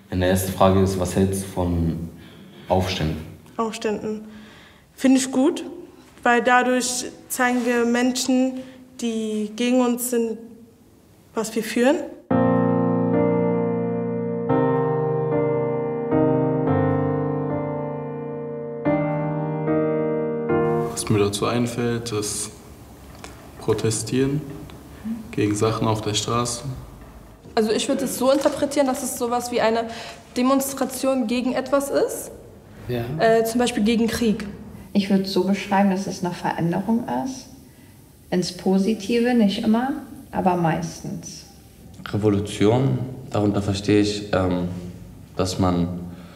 Meine erste Frage ist, was hältst du von Aufständen? Aufständen finde ich gut, weil dadurch zeigen wir Menschen, die gegen uns sind, was wir führen. Was mir dazu einfällt, ist Protestieren gegen Sachen auf der Straße. Also ich würde es so interpretieren, dass es sowas wie eine Demonstration gegen etwas ist, zum Beispiel gegen Krieg. Ich würde es so beschreiben, dass es eine Veränderung ist, ins Positive, nicht immer, aber meistens. Revolution, darunter verstehe ich, dass man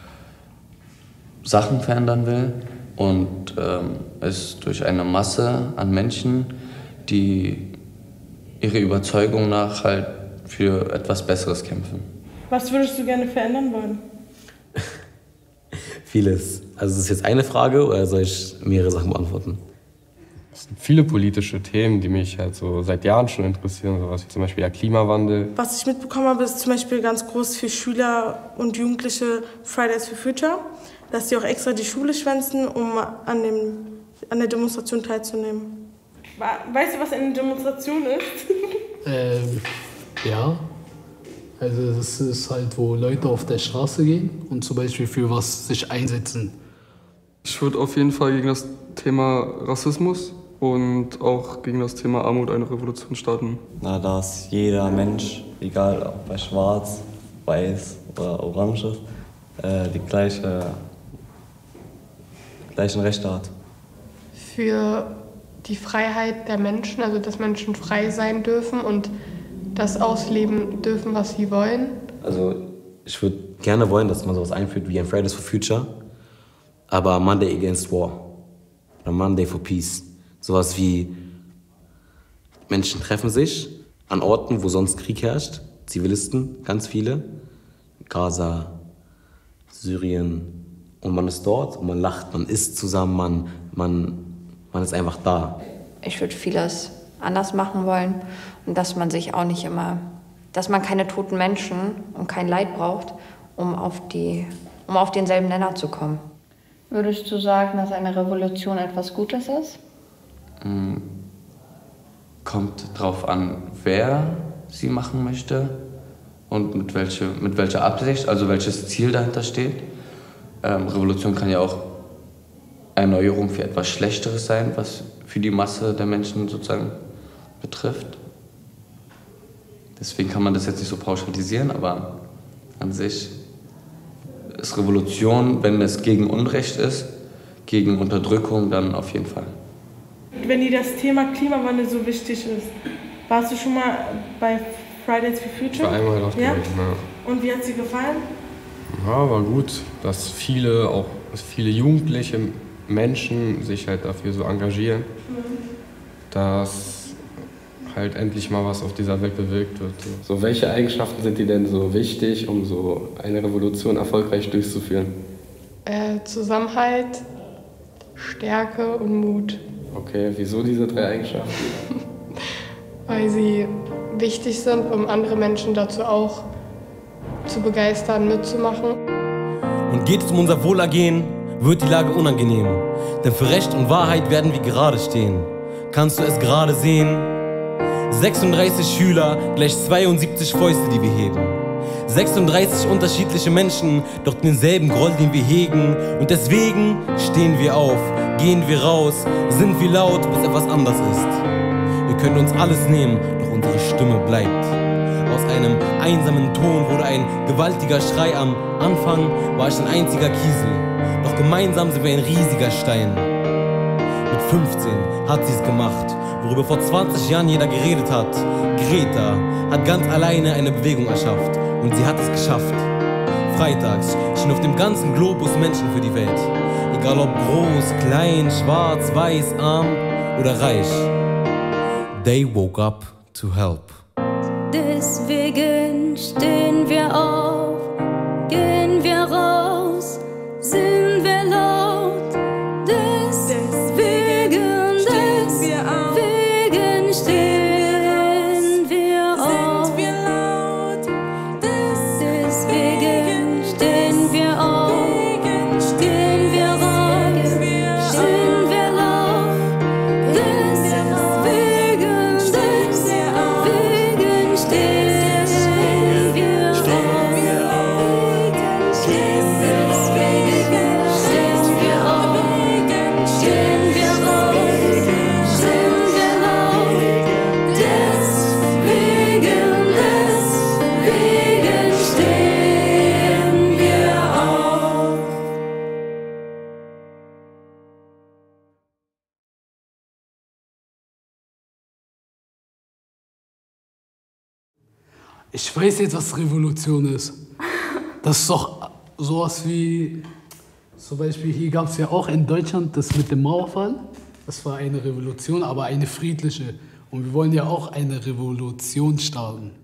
Sachen verändern will und es durch eine Masse an Menschen, die ihre Überzeugung nach halt für etwas Besseres kämpfen. Was würdest du gerne verändern wollen? Vieles. Also ist das jetzt eine Frage oder soll ich mehrere Sachen beantworten? Es sind viele politische Themen, die mich halt so seit Jahren schon interessieren, sowas wie zum Beispiel der Klimawandel. Was ich mitbekommen habe, ist zum Beispiel ganz groß für Schüler und Jugendliche Fridays for Future, dass sie auch extra die Schule schwänzen, um an der Demonstration teilzunehmen. Weißt du, was eine Demonstration ist? Ja. Also das ist halt, wo Leute auf der Straße gehen und zum Beispiel für was sich einsetzen. Ich würde auf jeden Fall gegen das Thema Rassismus und auch gegen das Thema Armut eine Revolution starten. Dass jeder Mensch, egal ob er schwarz, weiß oder orange ist, die gleichen Rechte hat. Für die Freiheit der Menschen, also dass Menschen frei sein dürfen und das ausleben dürfen, was sie wollen. Also ich würde gerne wollen, dass man sowas einführt wie ein Fridays for Future, aber Monday Against War oder Monday for Peace. Sowas wie Menschen treffen sich an Orten, wo sonst Krieg herrscht, Zivilisten, ganz viele, Gaza, Syrien, und man ist dort und man lacht, man isst zusammen, man ist einfach da. Ich würde vieles anders machen wollen und dass man sich auch nicht immer, dass man keine toten Menschen und kein Leid braucht, um auf denselben Nenner zu kommen. Würdest du sagen, dass eine Revolution etwas Gutes ist? Kommt drauf an, wer sie machen möchte und mit welcher Absicht, also welches Ziel dahinter steht. Revolution kann ja auch Erneuerung für etwas Schlechteres sein, was für die Masse der Menschen sozusagen betrifft. Deswegen kann man das jetzt nicht so pauschalisieren, aber an sich ist Revolution, wenn es gegen Unrecht ist, gegen Unterdrückung, dann auf jeden Fall. Wenn dir das Thema Klimawandel so wichtig ist, warst du schon mal bei Fridays for Future? Ich war einmal auf ja? Ja. Und wie hat es dir gefallen? Ja, war gut, dass viele jugendliche Menschen sich halt dafür so engagieren, dass halt endlich mal was auf dieser Welt bewirkt wird. So, welche Eigenschaften sind dir denn so wichtig, um so eine Revolution erfolgreich durchzuführen? Zusammenhalt, Stärke und Mut. Okay, wieso diese 3 Eigenschaften? Weil sie wichtig sind, um andere Menschen dazu auch zu begeistern, mitzumachen. Und geht es um unser Wohlergehen, wird die Lage unangenehm. Denn für Recht und Wahrheit werden wir gerade stehen. Kannst du es gerade sehen? 36 Schüler gleich 72 Fäuste, die wir heben. 36 unterschiedliche Menschen, doch denselben Groll, den wir hegen. Und deswegen stehen wir auf, gehen wir raus, sind wir laut, bis etwas anders ist. Wir können uns alles nehmen, doch unsere Stimme bleibt. Aus einem einsamen Ton wurde ein gewaltiger Schrei. Am Anfang war ich ein einziger Kiesel, doch gemeinsam sind wir ein riesiger Stein. Mit 15 hat sie's gemacht, worüber vor 20 Jahren jeder geredet hat. Greta hat ganz alleine eine Bewegung erschafft und sie hat es geschafft. Freitags stehen auf dem ganzen Globus Menschen für die Welt. Egal ob groß, klein, schwarz, weiß, arm oder reich. They woke up to help. Deswegen stehen wir auf, gehen wir raus, sind wir laut. Deswegen stehen wir auf, sind wir laut. Deswegen Ich weiß jetzt, was Revolution ist. Das ist doch sowas wie, zum Beispiel hier gab es ja auch in Deutschland das mit dem Mauerfall. Das war eine Revolution, aber eine friedliche. Und wir wollen ja auch eine Revolution starten.